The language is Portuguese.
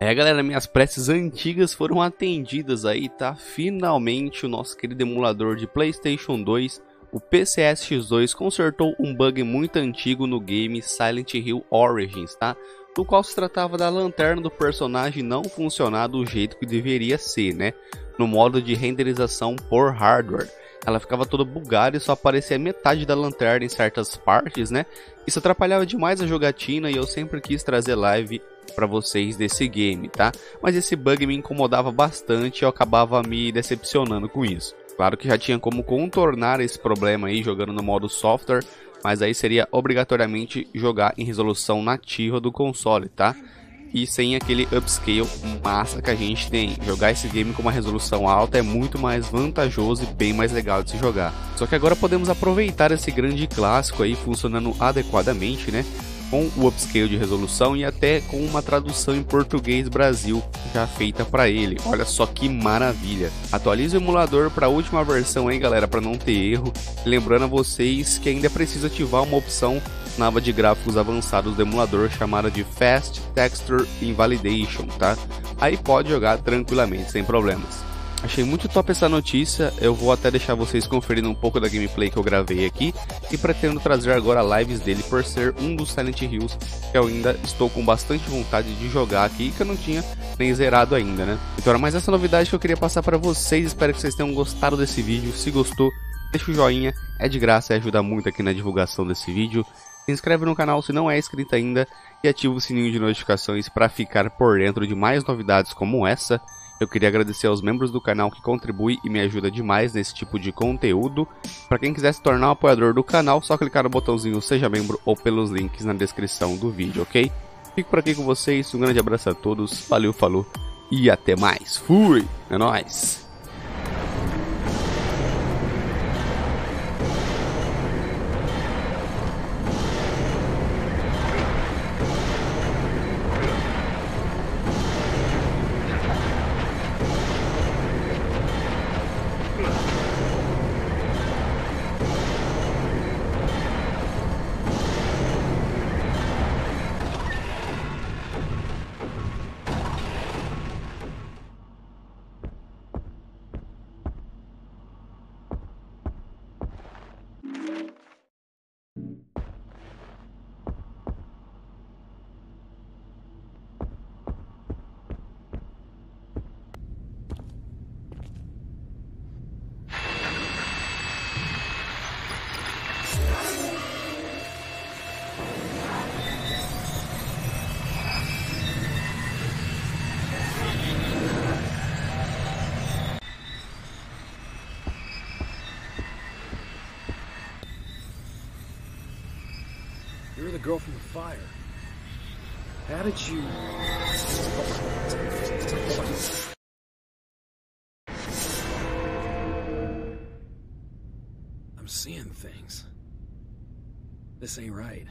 É, galera, minhas preces antigas foram atendidas aí, tá? Finalmente o nosso querido emulador de PlayStation 2, o PCSX2, consertou um bug muito antigo no game Silent Hill Origins, tá? No qual se tratava da lanterna do personagem não funcionar do jeito que deveria ser, né? No modo de renderização por hardware. Ela ficava toda bugada e só aparecia metade da lanterna em certas partes, né? Isso atrapalhava demais a jogatina e eu sempre quis trazer live para vocês desse game, tá? Mas esse bug me incomodava bastante e eu acabava me decepcionando com isso. Claro que já tinha como contornar esse problema aí jogando no modo software, mas aí seria obrigatoriamente jogar em resolução nativa do console, tá? E sem aquele upscale massa que a gente tem. Jogar esse game com uma resolução alta é muito mais vantajoso e bem mais legal de se jogar. Só que agora podemos aproveitar esse grande clássico aí funcionando adequadamente, né? Com o upscale de resolução e até com uma tradução em português Brasil já feita para ele. Olha só que maravilha. Atualize o emulador para a última versão aí, galera, para não ter erro. Lembrando a vocês que ainda precisa ativar uma opção na aba de gráficos avançados do emulador chamada de Fast Texture Invalidation, tá? Aí pode jogar tranquilamente, sem problemas. Achei muito top essa notícia, eu vou até deixar vocês conferindo um pouco da gameplay que eu gravei aqui e pretendo trazer agora lives dele por ser um dos Silent Hills que eu ainda estou com bastante vontade de jogar aqui, que eu não tinha nem zerado ainda, né? Então era mais essa novidade que eu queria passar para vocês, espero que vocês tenham gostado desse vídeo. Se gostou, deixa o joinha, é de graça e ajuda muito aqui na divulgação desse vídeo. Se inscreve no canal se não é inscrito ainda e ativa o sininho de notificações para ficar por dentro de mais novidades como essa. Eu queria agradecer aos membros do canal que contribuem e me ajudam demais nesse tipo de conteúdo. Para quem quiser se tornar um apoiador do canal, só clicar no botãozinho Seja Membro ou pelos links na descrição do vídeo, ok? Fico por aqui com vocês, um grande abraço a todos, valeu, falou e até mais. Fui! É nóis! You're the girl from the fire. How did you... I'm seeing things. This ain't right.